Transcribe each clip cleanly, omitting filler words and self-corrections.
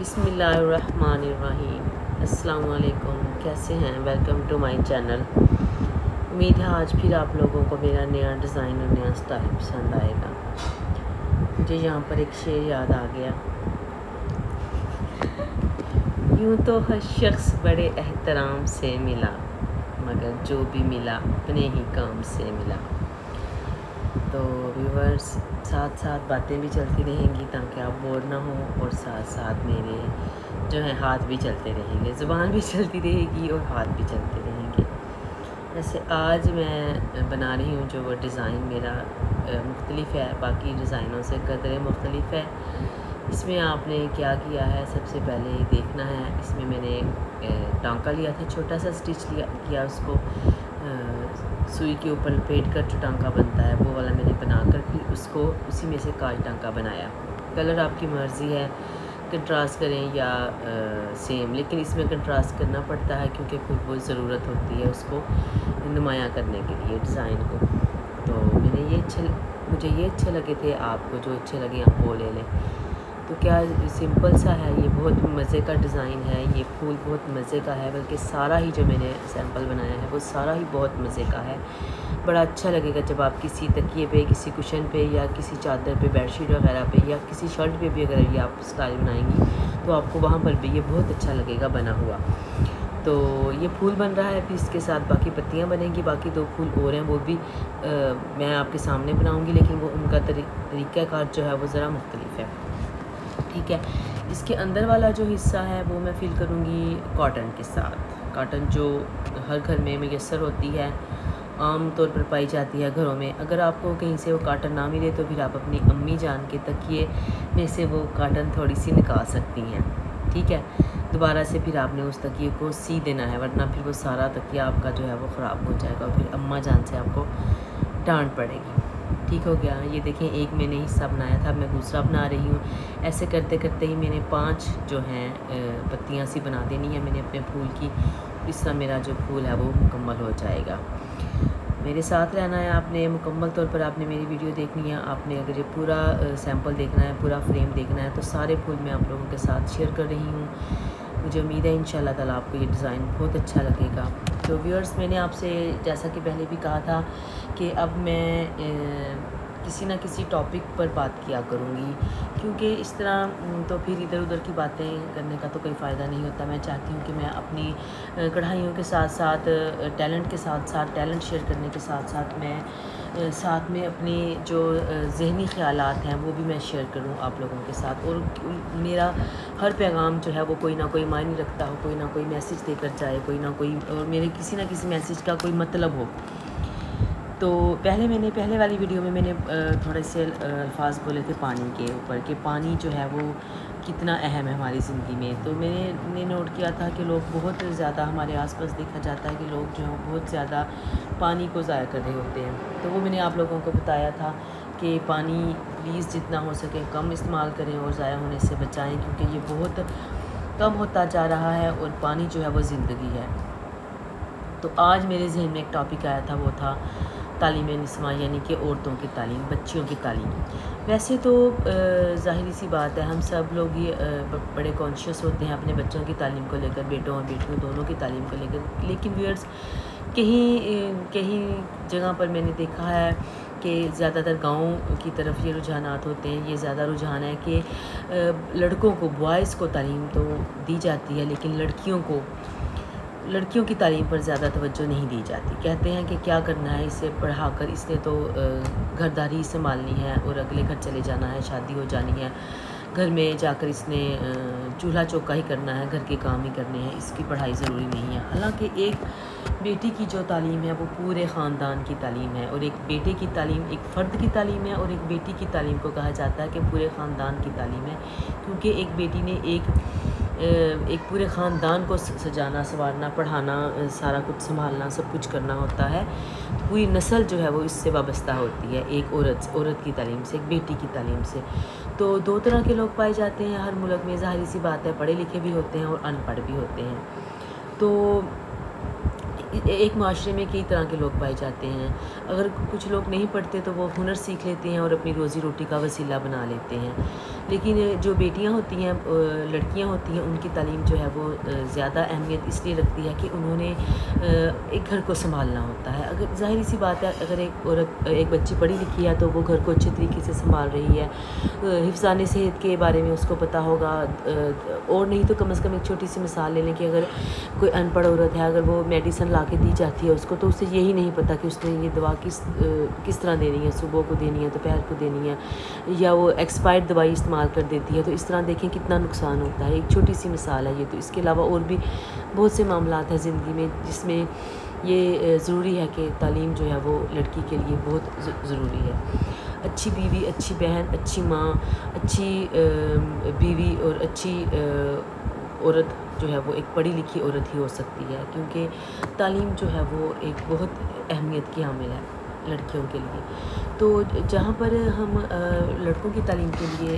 بسم اللہ الرحمن الرحیم۔ السلام علیکم، کیسے ہیں؟ Welcome to my channel. امید ہے آج پھر آپ لوگوں کو میرا نیا ڈیزائن اور نیا سٹائل پسند آئے گا۔ مجھے یہاں پر ایک شعر یاد آ گیا، یوں تو ہر شخص بڑے احترام سے ملا، مگر جو بھی ملا اپنے ہی کام سے ملا۔ تو ویورز، ساتھ ساتھ باتیں بھی چلتی رہیں گی تاکہ آپ بور نہ ہوں، اور ساتھ ساتھ میرے جو ہیں ہاتھ بھی چلتے رہیں گے، زبان بھی چلتی رہے گی اور ہاتھ بھی چلتے رہیں گے۔ جیسے آج میں بنا رہی ہوں جو وہ ڈیزائن میرا مختلف ہے، باقی ڈیزائنوں سے قدرے مختلف ہے۔ اس میں آپ نے کیا کیا ہے، سب سے پہلے دیکھنا ہے۔ اس میں نے ٹانکا لیا تھا، چھوٹا سا سٹچ کیا اس کو سوئی کے اوپر لپیٹ کر جو ٹانکا بنتا ہے وہ والا میں نے بنا کر پھر اس کو اسی میں سے کاج ٹانکا بنایا۔ کلر آپ کی مرضی ہے، کنٹراسٹ کریں یا سیم، لیکن اس میں کنٹراسٹ کرنا پڑتا ہے کیونکہ پھر وہ ضرورت ہوتی ہے اس کو نمایاں کرنے کے لیے ڈیزائن کو۔ تو مجھے یہ اچھے لگے تھے، آپ کو جو اچھے لگے آپ وہ لے لیں۔ تو کیا سمپل سا ہے، یہ بہت مزے کا ڈیزائن ہے، یہ پھول بہت مزے کا ہے، بلکہ سارا ہی جو میں نے سیمپل بنایا ہے وہ سارا ہی بہت مزے کا ہے۔ بڑا اچھا لگے گا جب آپ کسی تکیے پہ، کسی کشن پہ یا کسی چادر پہ، بیڈ شیٹ وغیرہ پہ یا کسی شرٹ پہ بھی اگر یہ آپ سٹائل بنائیں گی تو آپ کو وہاں پر بھی یہ بہت اچھا لگے گا بنا ہوا۔ تو یہ پھول بن رہا ہے، پھر اس کے ساتھ باقی پتیاں بنیں گی، باقی 2 پھول اور ہیں وہ بھی میں آپ کے سامنے بناؤں گی، لیکن وہ ان کا طریقہ کار جو ہے وہ ذرا مختلف ہے، ٹھیک ہے۔ اس کے اندر والا جو حصہ ہے وہ میں فل کروں گی کاٹن کے ساتھ۔ کاٹن جو ہر گھر میں میسر ہوتی ہے، عام طور پر پائی جاتی ہے گھروں میں۔ اگر آپ کو کہیں سے وہ کاٹن نہ ملے تو پھر آپ اپنی امی جان کے تکیے میں سے وہ کاٹن تھوڑی سی نکال سکتی ہیں، ٹھیک ہے۔ دوبارہ سے پھر آپ نے اس تکیے کو سی دینا ہے، ورنہ پھر وہ سارا تکیہ آپ کا جو ہے وہ خراب ہو جائے گا اور پھر اماں جان سے آپ کو ڈانٹ پڑے گی۔ ٹھیک ہو گیا، یہ دیکھیں ایک میں نے حصہ بنایا تھا، میں دوسرا بنا رہی ہوں۔ ایسے کرتے کرتے ہی میں نے 5 جو ہیں پتیاں سی بنا دینی ہے میں نے اپنے پھول کی، اس طرح میرا جو پھول ہے وہ مکمل ہو جائے گا۔ میرے ساتھ رہنا ہے آپ نے، مکمل طور پر آپ نے میری ویڈیو دیکھنی ہے۔ آپ نے اگر یہ پورا سیمپل دیکھنا ہے، پورا فریم دیکھنا ہے تو سارے پھول میں آپ لوگوں کے ساتھ شیئر کر رہی ہوں۔ مجھے امید ہے انشاءاللہ تعالیٰ آپ کو یہ ڈیزائن بہت اچھا لگے گا۔ تو ویورز، میں نے آپ سے جیسا کہ پہلے بھی کہا تھا کہ اب میں کسی نہ کسی ٹاپک پر بات کیا کروں گی، کیونکہ اس طرح تو پھر ادھر ادھر کی باتیں کرنے کا تو کوئی فائدہ نہیں ہوتا۔ میں چاہتی ہوں کہ میں اپنی کڑھائیوں کے ساتھ ساتھ ٹیلنٹ کے ساتھ ساتھ ٹیلنٹ شیئر کرنے کے ساتھ ساتھ میں ساتھ میں اپنی جو ذہنی خیالات ہیں وہ بھی میں شیئر کروں آپ لوگوں کے ساتھ، اور میرا ہر پیغام جو ہے وہ کوئی نہ کوئی معنی رکھتا ہو، کوئی نہ کوئی میسیج دے کر جائے، کوئی نہ کوئی، اور میرے کسی نہ کسی میسیج کا کوئی مطلب ہو۔ تو پہلے والی ویڈیو میں نے تھوڑے سے الفاظ بولے تھے پانی کے اوپر، کہ پانی جو ہے وہ کتنا اہم ہے ہماری زندگی میں۔ تو میں نے نوٹ کیا تھا کہ لوگ بہت زیادہ، ہمارے آس پاس دیکھا جاتا ہے کہ لوگ جو ہیں بہت زیادہ پانی کو ضائع کر رہے ہوتے ہیں۔ تو وہ میں نے آپ لوگوں کو بتایا تھا کہ پانی پلیز جتنا ہو سکے کم استعمال کریں اور ضائع ہونے سے بچائیں، کیونکہ یہ بہت کم ہوتا جا رہا ہے اور پانی جو ہے وہ زندگی ہے۔ تو آج میرے ذہن میں ایک ٹاپک آیا تھا، وہ تھا تعلیم نسواں، یعنی کہ عورتوں کی تعلیم، بچیوں کی تعلیم۔ ویسے تو ظاہری سی بات ہے، ہم سب لوگ ہی بڑے کانشیس ہوتے ہیں اپنے بچوں کی تعلیم کو لے کر، بیٹوں اور بیٹیوں دونوں کی تعلیم کو لے کر، لیکن ویئرز کہیں جگہ پر میں نے دیکھا ہے کہ زیادہ تر گاؤں کی طرف یہ رجحانات ہوتے ہیں، یہ زیادہ رجحان ہے کہ لڑکوں کو، بوائز کو تعلیم تو دی جاتی ہے لیکن لڑکیوں کی تعلیم پر زیادہ توجہ نہیں دی جاتی۔ کہتے ہیں کہ کیا کرنا ہے اسے پڑھا کر، اس نے تو گھرداری سنبھالنی ہے اور اگلے گھر چلے جانا ہے، شادی ہو جانی ہے، گھر میں جا کر اس نے چولہا چوکا ہی کرنا ہے، گھر کے کام ہی کرنے ہیں، اس کی پڑھائی ضروری نہیں ہے۔ حالانکہ ایک بیٹی کی جو تعلیم ہے وہ پورے خاندان کی تعلیم ہے، اور ایک بیٹے کی تعلیم ایک فرد کی تعلیم ہے، اور ایک بیٹی کی تعلیم کو کہا جاتا ہے کہ پورے خاندان کی تعلیم ہے، کیونکہ ایک بیٹی نے ایک پورے خاندان کو سجانا، سنوارنا، پڑھانا، سارا کچھ سنبھالنا، سب کچھ کرنا ہوتا ہے۔ پوری نسل جو ہے وہ اس سے وابستہ ہوتی ہے، ایک عورت کی تعلیم سے، ایک بیٹی کی تعلیم سے۔ تو 2 طرح کے لوگ پائے جاتے ہیں ہر ملک میں، ظاہری سی بات ہے، پڑھے لکھے بھی ہوتے ہیں اور ان پڑھ بھی ہوتے ہیں۔ تو ایک معاشرے میں کئی طرح کے لوگ پائے جاتے ہیں. اگر کچھ لوگ نہیں پڑھتے تو وہ ہنر سیکھ لیتے ہیں اور اپنی روزی روٹی کا وسیلہ بنا لیتے ہیں. لیکن جو بیٹیاں ہوتی ہیں، لڑکیاں ہوتی ہیں، ان کی تعلیم جو ہے وہ زیادہ اہمیت اس لیے رکھتی ہے کہ انہوں نے ایک گھر کو سنبھالنا ہوتا ہے. اگر ظاہری سی بات ہے، اگر ایک بچی پڑھی لکھی ہے تو وہ گھر کو اچھے طریقے سے سنبھال رہی ہے. حفظان صحت کے بارے میں اس کو پتہ ہوگا، اور نہیں تو کم از کم ایک چھوٹی سی مثال لے لیں کہ اگر کوئی ان پڑھ عورت ہے، اگر وہ میڈیسن لا کے دی جاتی ہے اس کو، تو اسے یہی نہیں پتہ کہ اس نے یہ دوا کس طرح دینی ہے، صبح کو دینی ہے، دوپہر کو دینی ہے، یا وہ ایکسپائرڈ دوائی استعمال کر دیتی ہے. تو اس طرح دیکھیں کتنا نقصان ہوتا ہے. ایک چھوٹی سی مثال ہے یہ. تو اس کے علاوہ اور بھی بہت سے معاملات ہیں زندگی میں جس میں یہ ضروری ہے کہ تعلیم جو ہے وہ لڑکی کے لیے بہت ضروری ہے. اچھی بیوی، اچھی بہن، اچھی ماں، اچھی بیوی اور اچھی عورت جو ہے وہ ایک پڑھی لکھی عورت ہی ہو سکتی ہے، کیونکہ تعلیم جو ہے وہ ایک بہت اہمیت کی حامل ہے لڑکیوں کے لیے. تو جہاں پر ہم لڑکوں کی تعلیم کے لیے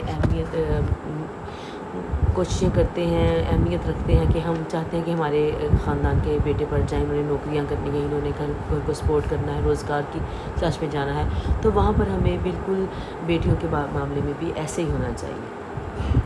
کوششیں کرتے ہیں، اہمیت رکھتے ہیں کہ ہم چاہتے ہیں کہ ہمارے خاندان کے بیٹے پڑھ جائیں، انہوں نے نوکریاں کرنی ہیں، انہوں نے گھر کو سپورٹ کرنا ہے، روزگار کی تلاش میں جانا ہے، تو وہاں پر ہمیں بالکل بیٹیوں کے معاملے میں بھی ایسے ہی ہونا چاہیے،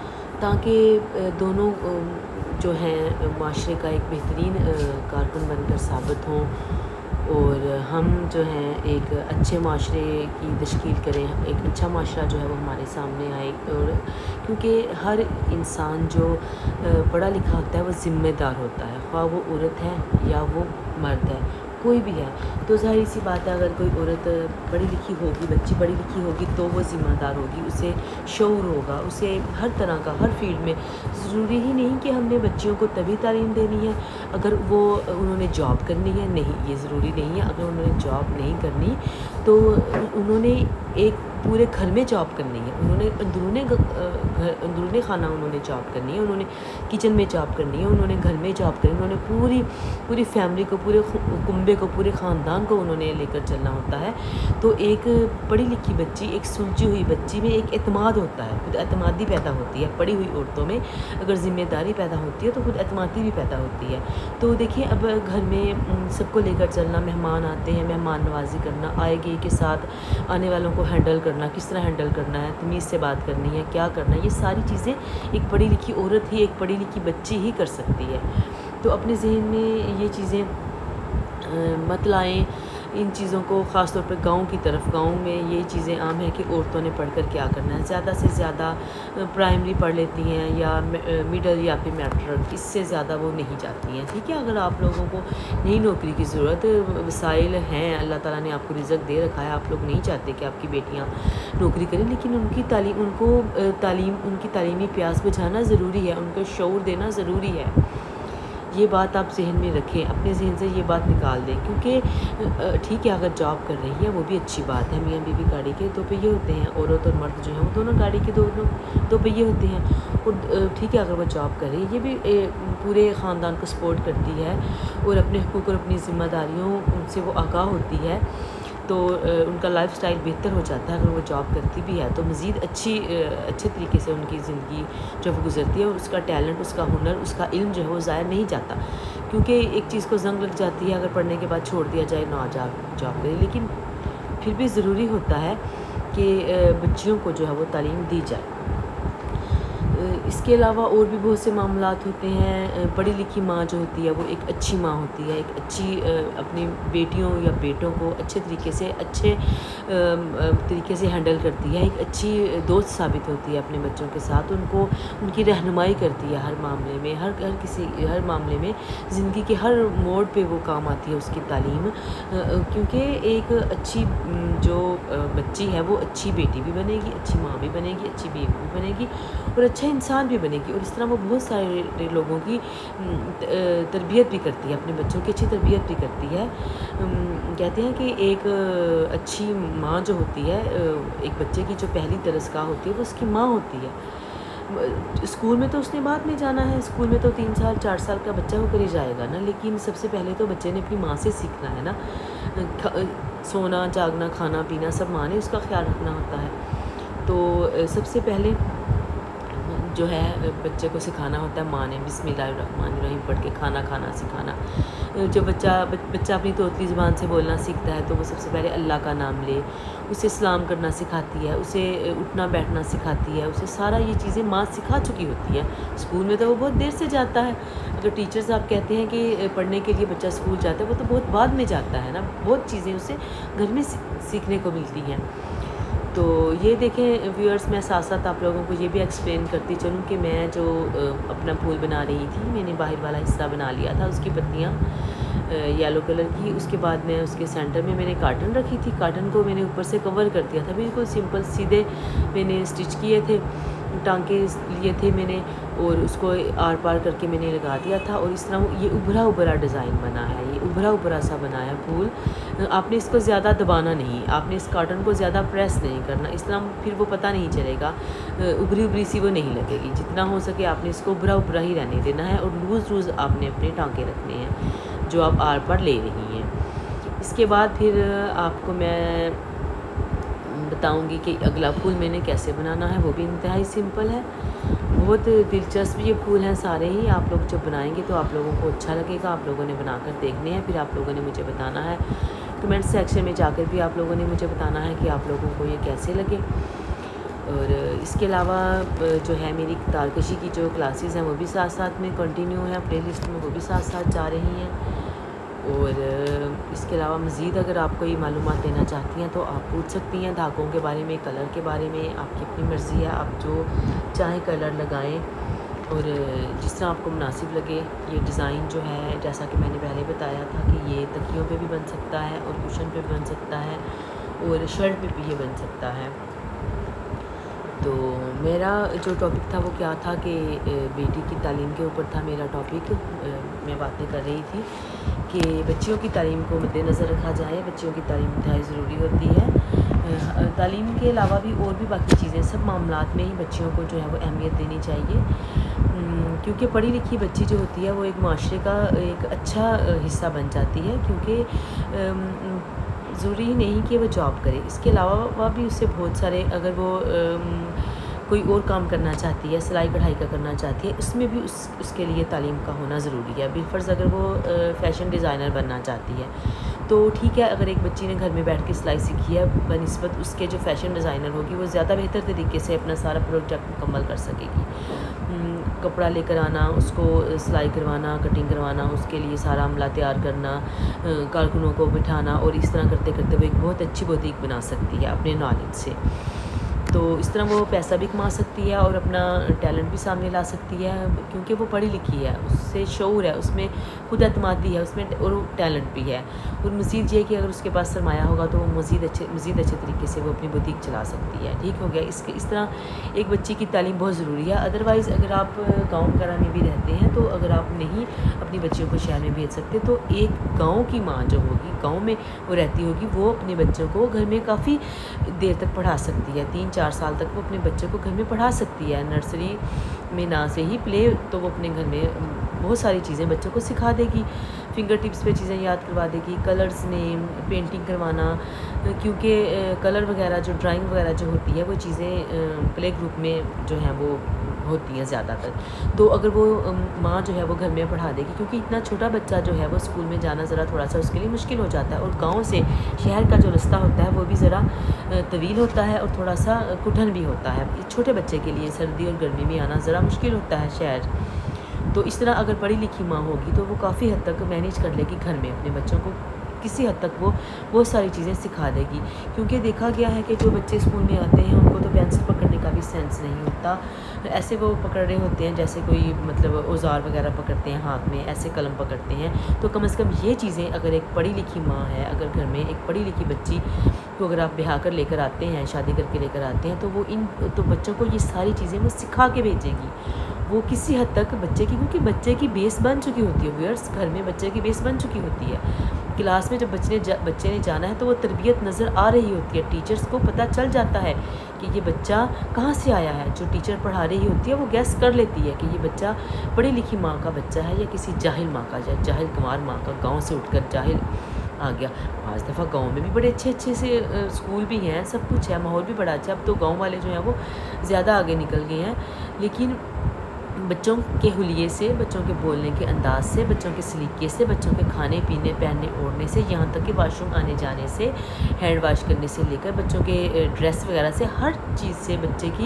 تاکہ دونوں جو ہیں معاشرے کا ایک بہترین کارکن بن کر ثابت ہوں، اور ہم جو ہیں ایک اچھے معاشرے کی تشکیل کریں. ایک اچھا معاشرہ جو ہے وہ ہمارے سامنے آئے. اور کیونکہ ہر انسان جو پڑھا لکھا ہوتا ہے وہ ذمہ دار ہوتا ہے، خواہ وہ عورت ہے یا وہ مرد ہے، کوئی بھی ہے. تو ظاہر سی بات ہے، اگر کوئی عورت پڑھی لکھی ہوگی، بچی پڑھی لکھی ہوگی تو وہ ذمہ دار ہوگی، اسے شعور ہوگا، اسے ہر طرح کا، ہر فیلڈ میں. ضروری ہی نہیں کہ ہم نے بچیوں کو تبھی تعلیم دینی ہے اگر انہوں نے جاب کرنی ہے. نہیں، یہ ضروری نہیں ہے. اگر انہوں نے جاب نہیں کرنی تو انہوں نے ایک پورے گھر میں جاب کرنی ہے، انہوں نے اندرون خانہ انہوں نے جاب کرنی ہے، انہوں نے کچن میں جاب کرنی ہے، انہوں نے گھر میں جاب کرنی ہے، انہوں نے پوری فیملی کو، پورے کنبے کو، پورے خاندان کو انہوں نے لے کر چلنا ہوتا ہے. تو ایک پڑھی لکھی بچی، ایک سلجھی ہوئی بچی میں ایک اعتماد ہوتا ہے، خود اعتمادی پیدا ہوتی ہے. پڑھی ہوئی عورتوں میں اگر ذمہ داری پیدا ہوتی ہے تو خود اعتمادی بھی پیدا ہوتی ہے. تو دیکھیں، اب گھر میں سب کو لے کر چلنا، مہمان آتے ہیں، مہمان نوازی کرنا، آئے گی کے ساتھ آنے والوں کو ہینڈل کرنا، کس طرح ہینڈل کرنا ہے، تمیز سے بات کرنی ہے، کیا کرنا ہے، یہ ساری چیزیں ایک پڑھی لکھی عورت ہی، ایک پڑھی لکھی بچی ہی کر سکتی ہے. تو اپنے ذہن میں یہ چیزیں مت لائیں ان چیزوں کو، خاص طور پر گاؤں کی طرف. گاؤں میں یہ چیزیں عام ہیں کہ عورتوں نے پڑھ کر کیا کرنا ہے، زیادہ سے زیادہ پرائمری پڑھ لیتی ہیں یا مڈل یا پھر میٹرک، اس سے زیادہ وہ نہیں جاتی ہیں. ٹھیک ہے، اگر آپ لوگوں کو نہیں نوکری کی ضرورت، وسائل ہیں، اللہ تعالیٰ نے آپ کو رزق دے رکھا ہے، آپ لوگ نہیں چاہتے کہ آپ کی بیٹیاں نوکری کریں، لیکن ان کی تعلیمی پیاس بجھانا ضروری ہے، ان کو شعور دینا ضروری ہے. یہ بات آپ ذہن میں رکھیں، اپنے ذہن سے یہ بات نکال دیں. کیونکہ ٹھیک ہے، اگر جاب کر رہی ہے وہ بھی اچھی بات ہے، میاں بیوی گاڑی کے دو پہیے ہوتے ہیں، عورت اور مرد جو ہیں وہ دونوں گاڑی کے دو پہیے ہوتے ہیں. اور ٹھیک ہے، اگر وہ جاب کر رہی ہے، یہ بھی پورے خاندان کو سپورٹ کرتی ہے اور اپنے حقوق اور اپنی ذمہ داریوں سے وہ آگاہ ہوتی ہے، تو ان کا لائف سٹائل بہتر ہو جاتا ہے. اگر وہ جاب کرتی بھی ہے تو مزید اچھے طریقے سے ان کی زندگی جو وہ گزرتی ہے، اور اس کا ٹیلنٹ، اس کا ہنر، اس کا علم جو ہے وہ ضائع نہیں جاتا. کیونکہ ایک چیز کو زنگ لگ جاتی ہے اگر پڑھنے کے بعد چھوڑ دیا جائے، نہ جاب کرے. لیکن پھر بھی ضروری ہوتا ہے کہ بچیوں کو جو ہے وہ تعلیم دی جائے. اس کے علاوہ اور بھی بہت سے معاملات ہوتے ہیں. پڑھی لکھی ماں جو ہوتی ہے وہ ایک اچھی ماں ہوتی ہے، ایک اچھی اپنی بیٹیوں یا بیٹوں کو اچھے طریقے سے ہینڈل کرتی ہے، ایک اچھی دوست ثابت ہوتی ہے اپنے بچوں کے ساتھ. ان کی رہنمائی کرتی ہے ہر معاملے میں، ہر معاملے میں، زندگی کے ہر موڑ پہ وہ کام آتی ہے اس کی تعلیم. کیونکہ ایک اچھی جو بچی ہے وہ اچھی بیٹی بھی بنے گی، اچھی ماں بھی بنے گی، اچھی بیوی بھی بنے گی اور اچھا انسان بھی بنے گی. اور اس طرح وہ بہت سارے لوگوں کی تربیت بھی کرتی ہے، اپنے بچوں کی اچھی تربیت بھی کرتی ہے. کہتے ہیں کہ ایک اچھی ماں جو ہوتی ہے، ایک بچے کی جو پہلی درسگاہ ہوتی ہے وہ اس کی ماں ہوتی ہے. اسکول میں تو اس نے بعد میں جانا ہے، اسکول میں تو 3 سال 4 سال کا بچہ ہو کر ہی جائے گا نا، لیکن سب سے پہلے تو بچے نے اپنی ماں سے سیکھنا ہے نا. سونا، جاگنا، کھانا پینا سب ماں نے اس کا خیال رکھنا ہوتا ہے. تو سب سے پہلے جو ہے بچے کو سکھانا ہوتا ہے، ماں نے بسم اللہ الرحمن الرحیم پڑھ کے کھانا کھانا سکھانا. جب بچہ اپنی طوطلی زبان سے بولنا سیکھتا ہے تو وہ سب سے پہلے اللہ کا نام لے، اسے سلام کرنا سکھاتی ہے، اسے اٹھنا بیٹھنا سکھاتی ہے، اسے سارا یہ چیزیں ماں سکھا چکی ہوتی ہے. اسکول میں تو وہ بہت دیر سے جاتا ہے. اگر ٹیچر صاحب کہتے ہیں کہ پڑھنے کے لیے بچہ اسکول جاتا ہے، وہ تو بہت بعد میں جاتا ہے نا. بہت چیزیں اسے گھر میں سیکھنے کو ملتی ہیں. تو یہ دیکھیں ویورز، میں ساتھ ساتھ آپ لوگوں کو یہ بھی ایکسپلین کرتی چلوں کہ میں جو اپنا پھول بنا رہی تھی، میں نے باہر والا حصہ بنا لیا تھا، اس کی پتیاں یلو کلر کی. اس کے بعد میں اس کے سینٹر میں نے کاٹن رکھی تھی. کاٹن کو میں نے اوپر سے کور کر دیا تھا، بالکل سمپل سیدھے میں نے اسٹچ کیے تھے، ٹانکے لیے تھے میں نے، اور اس کو آر پار کر کے میں نے لگا دیا تھا. اور اس طرح یہ ابھرا ڈیزائن بنا ہے، یہ ابھرا سا بنا ہے پھول. آپ نے اس کو زیادہ دبانا نہیں، آپ نے اس کاٹن کو زیادہ پریس نہیں کرنا، اس طرح پھر وہ پتہ نہیں چلے گا، ابھری سی وہ نہیں لگے گی. جتنا ہو سکے آپ نے اس کو ابھرا ہی رہنے دینا ہے، اور لوز آپ نے اپنے ٹانکے رکھنے ہیں جو آپ آر پر لے رہی ہیں. اس کے بعد پھر آپ کو میں بتاؤں گی کہ اگلا پھول میں نے کیسے بنانا ہے. وہ بھی انتہائی سمپل ہے، بہت دلچسپ یہ پھول ہیں سارے ہی. آپ لوگ جب بنائیں گے تو آپ لوگوں کو اچھا لگے گا. آپ لوگوں نے بنا کر دیکھنے ہیں، پھر آپ لوگوں نے مجھے بتانا ہے کمنٹ سیکشن میں جا کر بھی آپ لوگوں نے مجھے بتانا ہے کہ آپ لوگوں کو یہ کیسے لگے. اور اس کے علاوہ جو ہے میری تارکشی کی جو کلاسز ہیں وہ بھی ساتھ ساتھ میں کنٹینیو ہیں، پلے لسٹ میں وہ بھی ساتھ ساتھ جا رہی ہیں. اور اس کے علاوہ مزید اگر آپ کوئی معلومات دینا چاہتی ہیں تو آپ پوچھ سکتی ہیں، دھاگوں کے بارے میں، کلر کے بارے میں. آپ کی اپنی مرضی ہے، آپ جو چاہیں کلر لگائیں اور جس طرح آپ کو مناسب لگے. یہ ڈیزائن جو ہے جیسا کہ میں نے پہلے بتایا تھا کہ یہ تکیوں پہ بھی بن سکتا ہے، اور کشن پہ بھی بن سکتا ہے، اور شرٹ پہ بھی یہ بن سکتا ہے. تو میرا جو ٹاپک تھا وہ کیا تھا کہ بیٹی کی تعلیم کے اوپر تھا میرا ٹاپک. میں باتیں کر رہی تھی کہ بچیوں کی تعلیم کو مد نظر رکھا جائے. بچیوں کی تعلیم انتہائی ضروری ہوتی ہے. تعلیم کے علاوہ بھی اور بھی باقی چیزیں، سب معاملات میں ہی بچیوں کو جو ہے وہ اہمیت دینی چاہیے، کیونکہ پڑھی لکھی بچی جو ہوتی ہے وہ ایک معاشرے کا ایک اچھا حصہ بن جاتی ہے. کیونکہ ضروری نہیں کہ وہ جاب کرے، اس کے علاوہ بھی اس سے بہت سارے، اگر وہ کوئی اور کام کرنا چاہتی ہے، سلائی کڑھائی کا کرنا چاہتی ہے، اس میں بھی اس کے لیے تعلیم کا ہونا ضروری ہے. بالفرض اگر وہ فیشن ڈیزائنر بننا چاہتی ہے تو ٹھیک ہے، اگر ایک بچی نے گھر میں بیٹھ کے سلائی سیکھی ہے، بنسبت اس کے جو فیشن ڈیزائنر ہوگی وہ زیادہ بہتر طریقے سے اپنا سارا پروجیکٹ مکمل کر سکے گی. کپڑا لے کر آنا، اس کو سلائی کروانا، کٹنگ کروانا، اس کے لیے سارا عملہ تیار کرنا، کارکنوں کو بٹھانا، اور اس طرح کرتے کرتے وہ ایک بہت اچھی بوتیک بنا سکتی ہے اپنے نالج سے. تو اس طرح وہ پیسہ بھی کما سکتی ہے اور اپنا ٹیلنٹ بھی سامنے لا سکتی ہے، کیونکہ وہ پڑھی لکھی ہے، اس سے شعور ہے، اس میں خود اعتماد بھی ہے، اس میں اور ٹیلنٹ بھی ہے. اور مزید یہ کہ اگر اس کے پاس سرمایہ ہوگا تو وہ مزید اچھے طریقے سے وہ اپنی بوتیک چلا سکتی ہے. ٹھیک ہو گیا. اس طرح ایک بچی کی تعلیم بہت ضروری ہے. ادروائز اگر آپ گاؤں وغیرہ میں بھی رہتے ہیں تو اگر آپ نہیں اپنی بچیوں کو شہر میں بھیج سکتے تو ایک گاؤں کی ماں جو ہوگی، گاؤں میں وہ رہتی ہوگی، وہ اپنے بچوں کو گھر میں کافی دیر تک پڑھا سکتی ہے. 3-4 سال تک وہ اپنے بچے کو گھر میں پڑھا سکتی ہے. نرسری میں نہ سے ہی پلے تو وہ اپنے گھر میں بہت ساری چیزیں بچوں کو سکھا دے گی، فنگر ٹپس پہ چیزیں یاد کروا دے گی، کلرز نیم، پینٹنگ کروانا، کیونکہ کلر وغیرہ جو ڈرائنگ وغیرہ جو ہوتی ہے وہ چیزیں پلے گروپ میں جو ہیں وہ ہوتی ہیں زیادہ تر. تو اگر وہ ماں جو ہے وہ گھر میں پڑھا دے گی، کیونکہ اتنا چھوٹا بچہ جو ہے وہ اسکول میں جانا ذرا تھوڑا سا اس کے لیے مشکل ہو جاتا ہے، اور گاؤں سے شہر کا جو رستہ ہوتا ہے وہ بھی ذرا طویل ہوتا ہے اور تھوڑا سا کٹھن بھی ہوتا ہے. چھوٹے بچے کے لیے سردی اور گرمی میں آنا ذرا مشکل ہوتا ہے شہر. تو اس طرح اگر پڑھی لکھی ماں ہوگی تو وہ کافی حد تک مینیج کر لے گی گھر میں اپنے بچوں کو، کسی حد تک وہ بہت ساری چیزیں سکھا دے گی. کیونکہ دیکھا گیا ہے کہ جو بچے اسکول میں آتے ہیں ان کو تو پینسل پکڑنے کا بھی سینس نہیں ہوتا، ایسے وہ پکڑ رہے ہوتے ہیں جیسے کوئی مطلب اوزار وغیرہ پکڑتے ہیں ہاتھ میں، ایسے قلم پکڑتے ہیں. تو کم از کم یہ چیزیں اگر ایک پڑھی لکھی ماں ہے، اگر گھر میں ایک پڑھی لکھی بچی کو اگر آپ بہا کر لے کر آتے ہیں، شادی کر کے لے کر آتے ہیں، تو وہ تو بچوں کو یہ ساری چیزیں وہ سکھا کے بھیجے گی. وہ کسی حد تک بچے کی، کیونکہ بچے کی بیس بن چکی ہوتی ہے ویئرس، گھر میں بچے کی بیس بن چکی ہوتی ہے. کلاس میں جب بچے نے جانا ہے تو وہ تربیت نظر آ رہی ہوتی ہے، ٹیچرز کو پتہ چل جاتا ہے کہ یہ بچہ کہاں سے آیا ہے. جو ٹیچر پڑھا رہی ہوتی ہے وہ گیس کر لیتی ہے کہ یہ بچہ پڑھی لکھی ماں کا بچہ ہے یا کسی جاہل ماں کا، جاہل کمار ماں کا، گاؤں سے اٹھ کر جاہل آ گیا. بعض دفعہ گاؤں میں بھی بڑے اچھے اچھے سے اسکول بھی ہیں, سب کچھ ہے, ماحول بھی بڑا اچھا ہے. اب تو گاؤں والے جو ہیں وہ زیادہ آگے نکل گئے ہیں, لیکن بچوں کے حلیے سے, بچوں کے بولنے کے انداز سے, بچوں کے سلیقے سے, بچوں کے کھانے پینے پہننے اوڑھنے سے, یہاں تک کہ واش روم آنے جانے سے, ہینڈ واش کرنے سے لے کر بچوں کے ڈریس وغیرہ سے, ہر چیز سے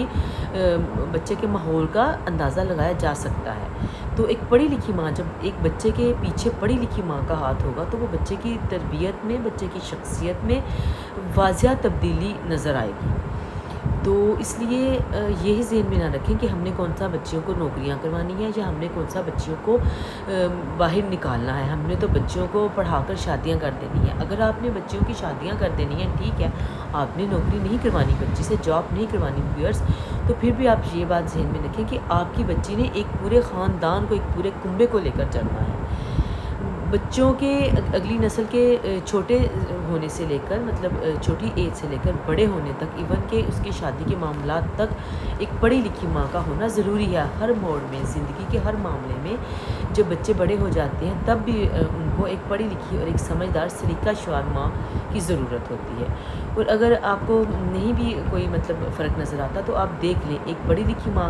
بچے کے ماحول کا اندازہ لگایا جا سکتا ہے. تو ایک پڑھی لکھی ماں, جب ایک بچے کے پیچھے پڑھی لکھی ماں کا ہاتھ ہوگا تو وہ بچے کی تربیت میں, بچے کی شخصیت میں واضح تبدیلی نظر آئے گی. تو اس لیے یہی ذہن میں نہ رکھیں کہ ہم نے کون سا بچیوں کو نوکریاں کروانی ہے یا ہم نے کون سا بچیوں کو باہر نکالنا ہے. ہم نے تو بچیوں کو پڑھا کر شادیاں کر دینی ہیں. اگر آپ نے بچیوں کی شادیاں کر دینی ہیں, ٹھیک ہے, آپ نے نوکری نہیں کروانی بچی سے, جاب نہیں کروانی ویئرس, تو پھر بھی آپ یہ بات ذہن میں رکھیں کہ آپ کی بچی نے ایک پورے خاندان کو, ایک پورے کنبے کو لے کر چلنا ہے. بچوں کے اگلی نسل کے چھوٹے ہونے سے لے کر, مطلب چھوٹی ایج سے لے کر بڑے ہونے تک, ایون کہ اس کی شادی کے معاملات تک ایک پڑھی لکھی ماں کا ہونا ضروری ہے. ہر موڑ میں, زندگی کے ہر معاملے میں جب بچے بڑے ہو جاتے ہیں تب بھی ان کو ایک پڑھی لکھی اور ایک سمجھدار سلیقہ شعار ماں کی ضرورت ہوتی ہے. اور اگر آپ کو نہیں بھی کوئی مطلب فرق نظر آتا تو آپ دیکھ لیں, ایک پڑھی لکھی ماں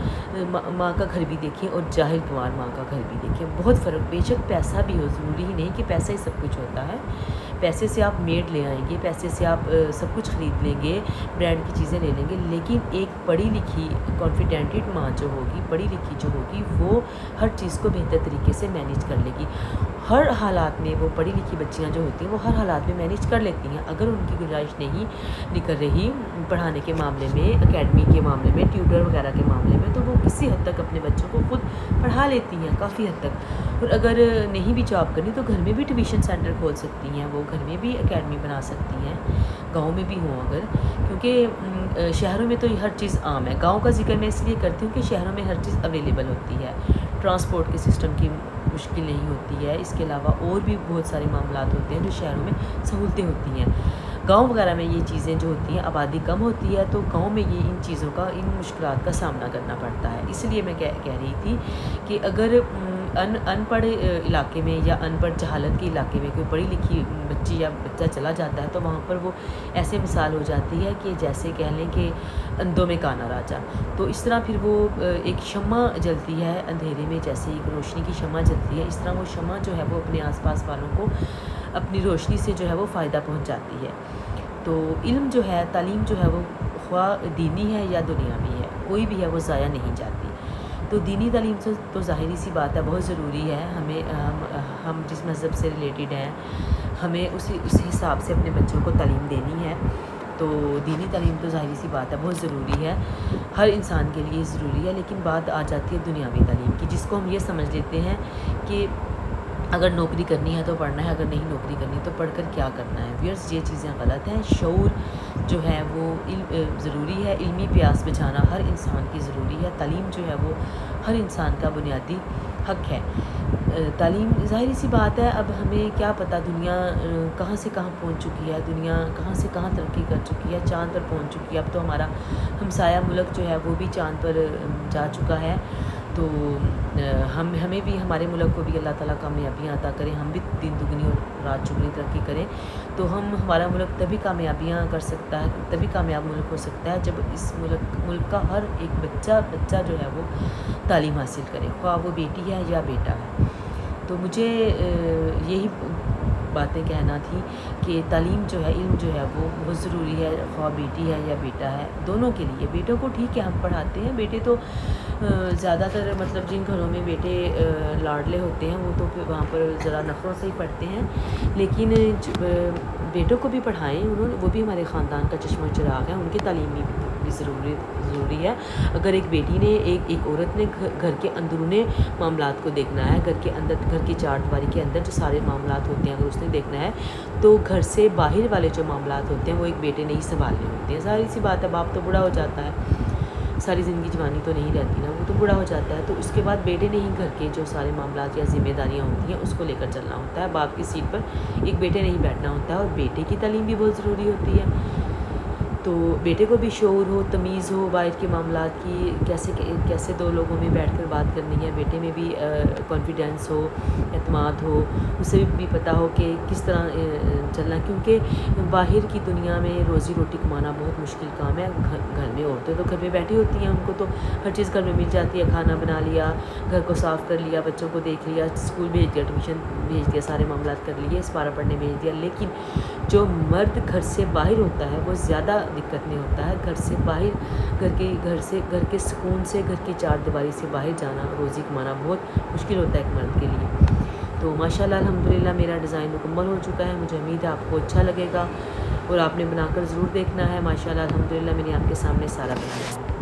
کا گھر بھی دیکھیں اور جاہل گنوار ماں کا گھر بھی دیکھیں. بہت فرق. بے شک پیسہ بھی ہو, ضروری ہی نہیں کہ پیسہ ہی سب کچھ ہوتا ہے. پیسے سے آپ میڈ لے آئیں گے, پیسے سے آپ سب کچھ خرید لیں گے, برانڈ کی چیزیں لے لیں گے, لیکن ایک پڑھی لکھی کانفیڈنٹڈ ماں جو ہوگی, پڑھی لکھی جو ہوگی, وہ ہر چیز کو بہتر طریقے سے مینیج کر لے گی. ہر حالات میں وہ پڑھی لکھی بچیاں جو ہوتی ہیں وہ ہر حالات میں مینیج کر لیتی ہیں. اگر ان کی گنجائش نہیں نکل رہی پڑھانے کے معاملے میں, اکیڈمی کے معاملے میں, ٹیوٹر وغیرہ کے معاملے میں, تو وہ کسی حد تک اپنے بچوں کو خود پڑھا لیتی ہیں, کافی حد تک. اور اگر نہیں بھی جاب کرنی تو گھر میں بھی ٹیوشن سینٹر کھول سکتی ہیں, وہ گھر میں بھی اکیڈمی بنا سکتی ہیں, گاؤں میں بھی ہوں اگر. کیونکہ شہروں میں تو یہ ہر چیز عام ہے. گاؤں کا ذکر میں اس لیے کرتی ہوں کہ شہروں میں ہر چیز اویلیبل ہوتی ہے, ٹرانسپورٹ کے سسٹم کی مشکل نہیں ہوتی ہے. اس کے علاوہ اور بھی بہت سارے معاملات ہوتے ہیں جو شہروں میں سہولتیں ہوتی ہیں. گاؤں وغیرہ میں یہ چیزیں جو ہوتی ہیں, آبادی کم ہوتی ہے تو گاؤں میں یہ ان چیزوں کا, ان مشکلات کا سامنا کرنا پڑتا ہے. اس لیے میں کہہ رہی تھی کہ اگر ان پڑھ علاقے میں یا ان پڑھ جہالت کے علاقے میں کوئی پڑھی لکھی بچی یا بچہ چلا جاتا ہے تو وہاں پر وہ ایسے مثال ہو جاتی ہے کہ جیسے کہہ لیں کہ اندھوں میں کانا راجا. تو اس طرح پھر وہ ایک شمع جلتی ہے اندھیرے میں, جیسے ایک روشنی کی شمع جلتی ہے, اس طرح وہ شمع جو ہے وہ اپنے آس پاس والوں کو اپنی روشنی سے جو ہے وہ فائدہ پہنچاتی ہے. تو علم جو ہے, تعلیم جو ہے وہ خواہ دینی ہے یا دنیاوی ہے, کوئی بھی ہے وہ ضائع نہیں جاتی. تو دینی تعلیم سے تو ظاہری سی بات ہے بہت ضروری ہے. ہم جس مذہب سے ریلیٹڈ ہیں ہمیں اس حساب سے اپنے بچوں کو تعلیم دینی ہے. تو دینی تعلیم تو ظاہری سی بات ہے بہت ضروری ہے, ہر انسان کے لیے ضروری ہے. لیکن بات آ جاتی ہے دنیاوی تعلیم کی, جس کو ہم یہ سمجھ لیتے ہیں کہ اگر نوکری کرنی ہے تو پڑھنا ہے, اگر نہیں نوکری کرنی تو پڑھ کر کیا کرنا ہے. ویئرس یہ چیزیں غلط ہیں. شعور جو ہے وہ ضروری ہے, علمی پیاس بجھانا ہر انسان کی ضروری ہے. تعلیم جو ہے وہ ہر انسان کا بنیادی حق ہے. تعلیم ظاہری سی بات ہے, اب ہمیں کیا پتہ دنیا کہاں سے کہاں پہنچ چکی ہے, دنیا کہاں سے کہاں ترقی کر چکی ہے, چاند پر پہنچ چکی ہے. اب تو ہمارا ہمسایہ ملک جو ہے وہ بھی چاند پر جا چکا ہے. تو ہمیں بھی, ہمارے ملک کو بھی اللہ تعالیٰ کامیابیاں عطا کریں, ہم بھی دن دگنی اور رات چگنی ترقی کریں. تو ہمارا ملک تبھی کامیابیاں کر سکتا ہے, تبھی کامیاب ملک ہو سکتا ہے جب اس ملک کا ہر ایک بچہ جو ہے وہ تعلیم حاصل کرے, خواہ وہ بیٹی ہے یا بیٹا ہے. تو مجھے یہی باتیں کہنا تھی کہ تعلیم جو ہے, علم جو ہے وہ بہت ضروری ہے, خواہ بیٹی ہے یا بیٹا ہے, دونوں کے لیے. بیٹوں کو ٹھیک ہے ہم پڑھاتے ہیں, بیٹے تو زیادہ تر مطلب جن گھروں میں بیٹے لاڈلے ہوتے ہیں وہ تو وہاں پر ذرا نخروں سے ہی پڑھتے ہیں. لیکن بیٹوں کو بھی پڑھائیں, وہ بھی ہمارے خاندان کا چشمہ چراغ ہے, ان کی تعلیم بھی ضروری ہے. اگر ایک بیٹی نے, ایک عورت نے گھر کے اندرونی معاملات کو دیکھنا ہے, گھر کے اندر, گھر کی چار دیواری کے اندر جو سارے معاملات ہوتے ہیں اگر اس نے دیکھنا ہے, تو گھر سے باہر والے جو معاملات ہوتے ہیں وہ ایک بیٹے نے ہی سنبھالنے ہوتے ہیں. ظاہری سی بات ہے, باپ تو بوڑھا ہو جاتا ہے, ساری زندگی جوانی تو نہیں رہتی نا, وہ تو بوڑھا ہو جاتا ہے. تو اس کے بعد بیٹے نے ہی گھر کے جو سارے معاملات یا ذمہ داریاں ہوتی ہیں اس کو لے کر چلنا ہوتا ہے. باپ کی سیٹ پر ایک بیٹے نے ہی بیٹھنا ہوتا ہے, اور بیٹے کی تعلیم بھی بہت ضروری ہوتی ہے. تو بیٹے کو بھی شعور ہو، تمیز ہو باہر کے معاملات کی، کیسے دو لوگوں میں بیٹھ کر بات کرنی ہے، بیٹے میں بھی کانفیڈینس ہو، اعتماد ہو، اسے بھی پتہ ہو کہ کس طرح چلنا، کیونکہ باہر کی دنیا میں روزی روٹی کمانا بہت مشکل کام ہے۔ گھر میں عورتیں تو گھر میں بیٹھی ہوتی ہیں، ان کو تو ہر چیز گھر میں مل جاتی ہے، کھانا بنا لیا، گھر کو صاف کر لیا، بچوں کو دیکھ لیا، اسکول بھیج دیا، ٹیوشن بھیج دیا، سارے معاملات کر لیے، اسپارہ پڑھنے بھیج دیا۔ لیکن جو مرد گھر سے باہر ہوتا ہے وہ زیادہ دقت میں ہوتا ہے۔ گھر سے باہر، گھر کے سکون سے، گھر کی چار دیواری سے باہر جانا، روزی کمانا بہت مشکل ہوتا ہے ایک مرد کے لیے۔ تو ماشاءاللہ الحمدللہ میرا ڈیزائن مکمل ہو چکا ہے، مجھے امید ہے آپ کو اچھا لگے گا اور آپ نے بنا کر ضرور دیکھنا ہے۔ ماشاءاللہ الحمدللہ میں نے آپ کے سامنے سارا بنایا ہے۔